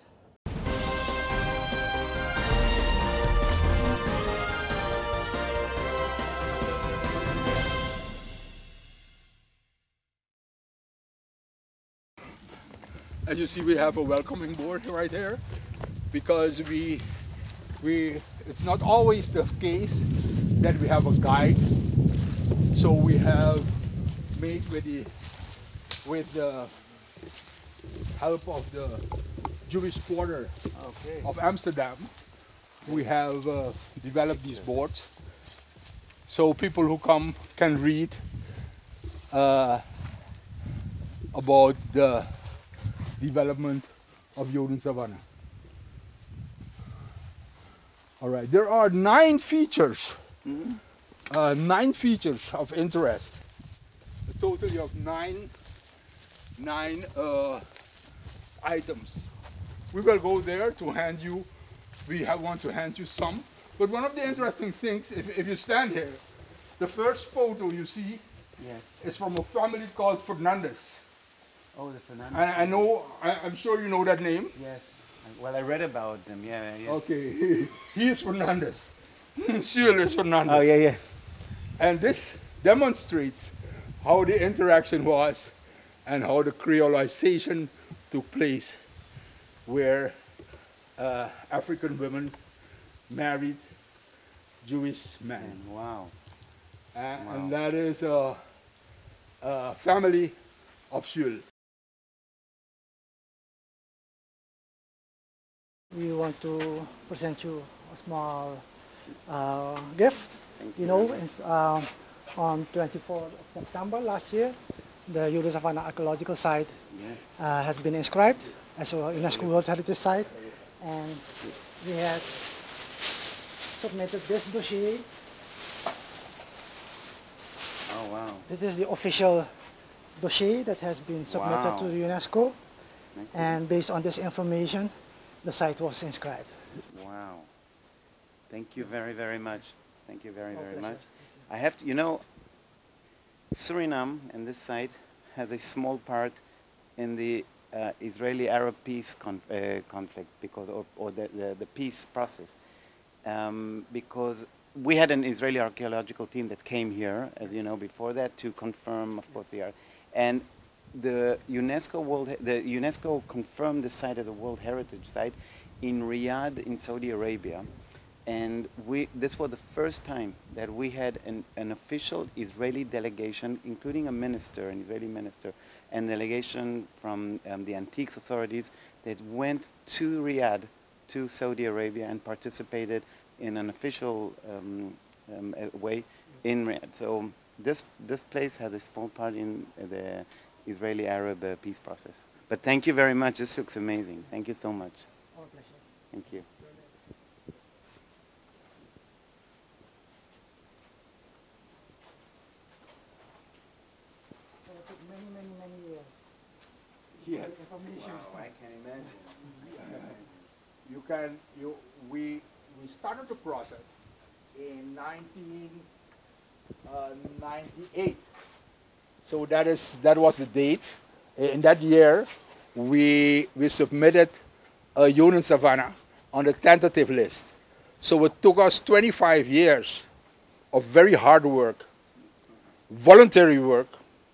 As you see, we have a welcoming board right here because we We, it's not always the case that we have a guide, so we have made with the with the help of the Jewish Quarter okay. of Amsterdam, we have uh, developed these boards, so people who come can read uh, about the development of Joden Savannah. All right, there are nine features, mm-hmm. uh, nine features of interest. A total of nine, nine uh, items. We will go there to hand you, we have want to hand you some. But one of the interesting things, if, if you stand here, the first photo you see yes. is from a family called Fernandez. Oh, the Fernandez. I, I know, I, I'm sure you know that name. Yes. Well, I read about them, yeah. Yes. Okay, he, he is Fernandez. Syul is Fernandez. Oh, yeah, yeah. And this demonstrates how the interaction was and how the creolization took place, where uh, African women married Jewish men. Wow. Uh, wow. And that is a, a family of Syul. We want to present you a small uh, gift. You, you know, in, uh, on twenty-fourth of September last year, the Joden Savannah archaeological site yes. uh, has been inscribed as a UNESCO World Heritage Site, and we had submitted this dossier. Oh, wow. This is the official dossier that has been submitted Wow. to the UNESCO. Thank you. And based on this information, the site was inscribed. Wow. Thank you very, very much. Thank you very, My very pleasure. much. I have to, you know, Suriname and this site has a small part in the uh, Israeli-Arab peace con uh, conflict because, or, or the, the, the peace process. Um, because we had an Israeli archaeological team that came here, as you know, before that to confirm, of course, the art. And the UNESCO World, the UNESCO confirmed the site as a World Heritage Site in Riyadh, in Saudi Arabia. And we, this was the first time that we had an, an official Israeli delegation, including a minister, an Israeli minister, and delegation from um, the Antiques authorities that went to Riyadh, to Saudi Arabia, and participated in an official um, um, uh, way in Riyadh. So this, this place has a small part in uh, the Israeli-Arab uh, peace process. But thank you very much. This looks amazing. Thank you so much. Our pleasure. Thank you. So it took many, many, many years. Yes. Information. Wow, I can imagine. You can, you, we, we started the process in nineteen ninety-eight. So that is, that was the date. In that year, we, we submitted a Union Savannah on the tentative list. So it took us twenty-five years of very hard work, voluntary work,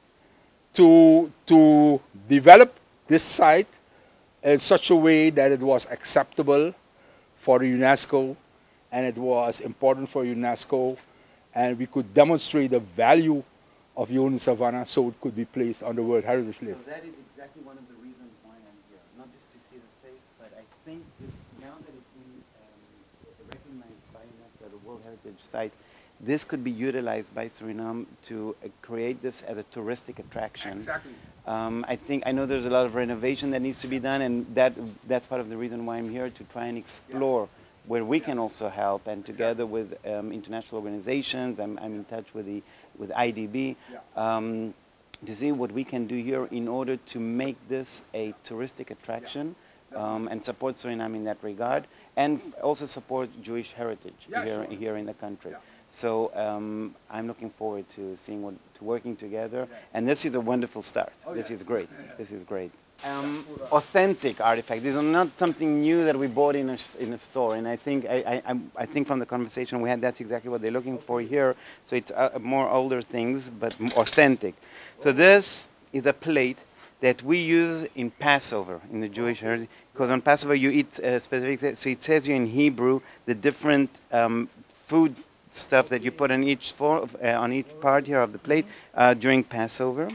to, to develop this site in such a way that it was acceptable for UNESCO, and it was important for UNESCO, and we could demonstrate the value of Union Savannah so it could be placed on the World Heritage So List. that is exactly one of the reasons why I'm here. Not just to see the face, but I think this, now that it's been um, recognized by UNESCO, the World Heritage Site, this could be utilized by Suriname to uh, create this as a touristic attraction. Exactly. Um, I think, I know there's a lot of renovation that needs to be done, and that, that's part of the reason why I'm here, to try and explore where we can also help, and together with um, international organizations, I'm, I'm in touch with, the, with I D B, um, to see what we can do here in order to make this a touristic attraction, um, and support Suriname in that regard, and also support Jewish heritage Yeah, here, sure. here in the country. Yeah. So um, I'm looking forward to seeing what, to working together, and this is a wonderful start. Oh, this yeah. is great. This is great. Um, authentic artifacts. These are not something new that we bought in a, in a store, and I think I, I, I think from the conversation we had, that's exactly what they're looking for here. So it's uh, more older things, but m- authentic. So this is a plate that we use in Passover in the Jewish heritage, because on Passover you eat uh, specific. So it says here in Hebrew the different um, food stuff that you put on each for, uh, on each part here of the plate uh, during Passover.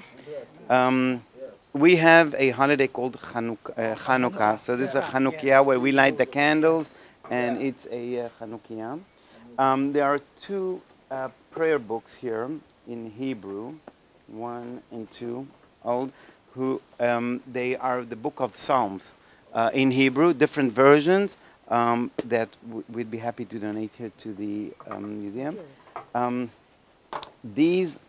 Um, we have a holiday called Chanuk- uh, Hanukkah. So this is a Chanukiah where we light the candles, and it's a uh, Chanukiah. Um, there are two uh, prayer books here in Hebrew, one and two, old, who um, they are the book of Psalms uh, in Hebrew, different versions. Um, that w- we'd be happy to donate here to the um, museum. Um, these,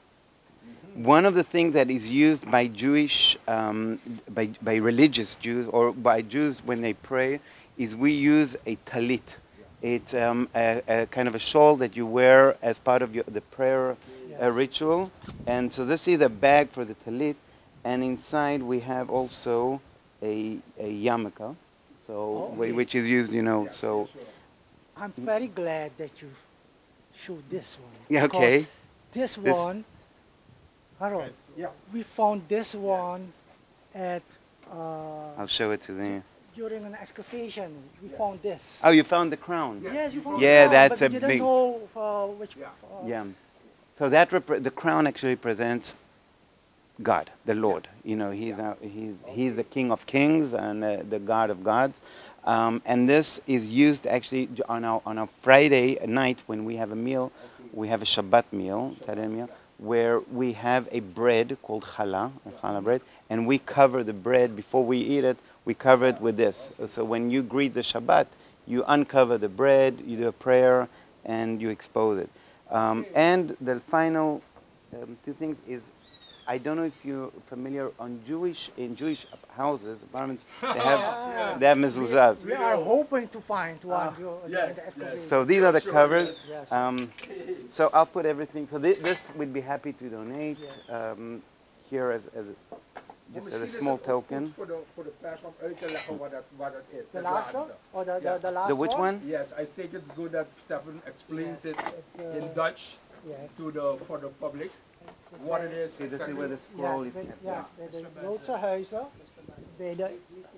one of the things that is used by Jewish, um, by, by religious Jews or by Jews when they pray, is we use a talit. It's um, a, a kind of a shawl that you wear as part of your, the prayer uh, ritual. And so this is a bag for the talit, and inside we have also a, a yarmulke. So, Okay. which is used, you know, so, I'm very glad that you showed this one. yeah, because okay. This This- one, Harold, Yeah. we found this one at uh, I'll show it to them. during an excavation. We found this. Oh, you found the crown? Yes, you found Yeah, the crown, that's but a we didn't big- know uh, which. Uh, Yeah. So that, repre- the crown actually represents God, the Lord. You know, he's, our, he's, he's the King of Kings and uh, the God of gods. Um, and this is used actually j- on our, on our Friday night when we have a meal. We have a Shabbat meal, Seder meal, where we have a bread called challah, a challah bread, and we cover the bread before we eat it. We cover it with this. So when you greet the Shabbat, you uncover the bread, you do a prayer, and you expose it. Um, and the final um, two things is, I don't know if you're familiar on Jewish, in Jewish houses, apartments, they have, they have mezuzahs. We are hoping to find one. Uh, yes, yes. So these are the covers. Yes. Um, so I'll put everything. So this, this we'd be happy to donate um, here as, as, a, just as a small token. Voor de, voor de pers om uit te leggen wat het, wat het is. The het last laatste. one? Or the, Yeah. the, the last The which one? Yes, I think it's good that Stefan explains Yes, it it's, uh, in Dutch Yes. to the, for the public. What it is See, this is exactly. where the Ja, scroll is bij, kept. ja, Yeah. bij de Joodse huizen, bij de,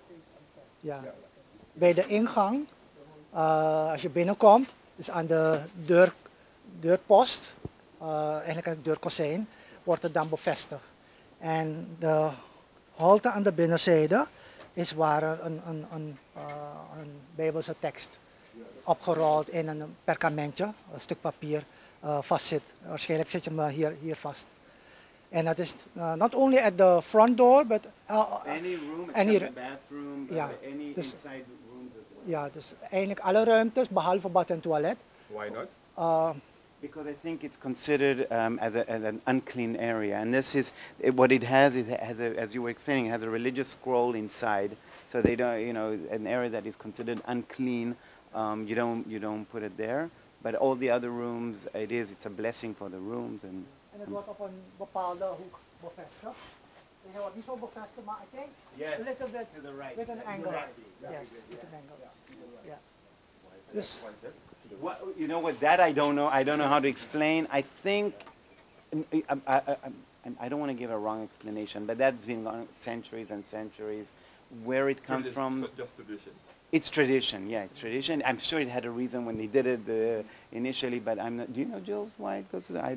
ja, bij de ingang, uh, als je binnenkomt, is aan de deur, deurpost, uh, eigenlijk aan het deurkozijn, wordt het dan bevestigd. En de halte aan de binnenzijde is waar er een, een, een, uh, een Bijbelse tekst opgerold in een perkamentje, een stuk papier, uh, vastzit. Waarschijnlijk zit je hem hier, hier vast. En dat is uh, not only at the front door, but uh, Any room, and except here- the bathroom, Ja, uh, any dus- inside rooms as well. ja, dus eigenlijk alle ruimtes behalve bad en toilet. Why not? Uh, Because I think it's considered um, as, a, as an unclean area, and this is it, what it has. It has, a, as you were explaining, it has a religious scroll inside. So they don't, you know, an area that is considered unclean. Um, you don't, you don't put it there. But all the other rooms, it is. It's a blessing for the rooms, and en het wordt op een bepaalde hoek bevestigd. Hij wordt niet zo bevestigd, maar I think Yes, a little bit to the right. with an To the angle. right. Yes, with an angle. Yeah. Dus What, you know what? That I don't know. I don't know how to explain. I think um, I, I, I, I, I don't want to give a wrong explanation, but that's been going centuries and centuries. Where it comes from, just tradition. it's tradition. Yeah, it's tradition. I'm sure it had a reason when they did it uh, initially, but I'm not. Do you know, Jules, why it goes? I.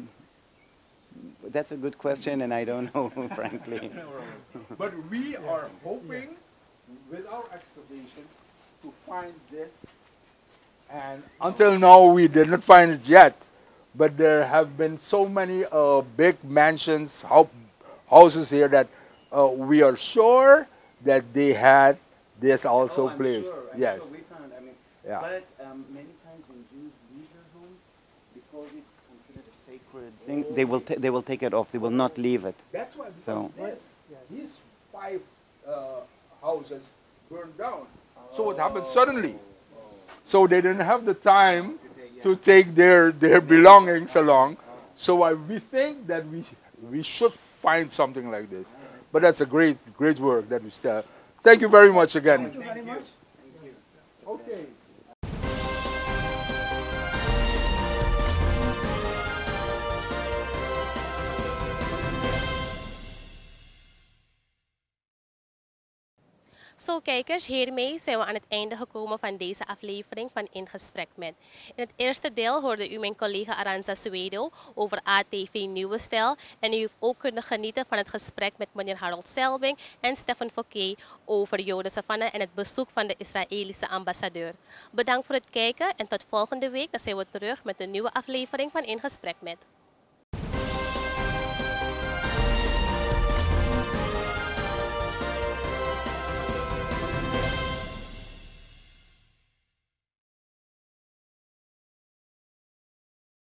That's a good question, and I don't know, frankly. But we are hoping with our excavations to find this. And until now, we did not find it yet. But there have been so many uh, big mansions, hou- houses here that uh, we are sure that they had this also Oh, I'm placed. Sure, I'm yes. sure we found. I mean, Yeah. but um, many times in Jews' leisure homes, because it's considered a sacred thing, they will ta- they will take it off. They will not leave it. That's why So- this, these five uh, houses burned down. So it happened suddenly. So they didn't have the time to take their, their belongings along. So I, we think that we, we should find something like this. But that's a great, great work that we still. Thank you very much again. thank you very much. Okay. Zo kijkers, hiermee zijn we aan het einde gekomen van deze aflevering van In Gesprek Met. In het eerste deel hoorde u mijn collega Aranza Suedo over A T V Nieuwe Stijl. En u heeft ook kunnen genieten van het gesprek met meneer Harold Selbing en Stefan Fouquet over Joden Savannah en het bezoek van de Israëlische ambassadeur. Bedankt voor het kijken en tot volgende week. Dan zijn we terug met een nieuwe aflevering van In Gesprek Met.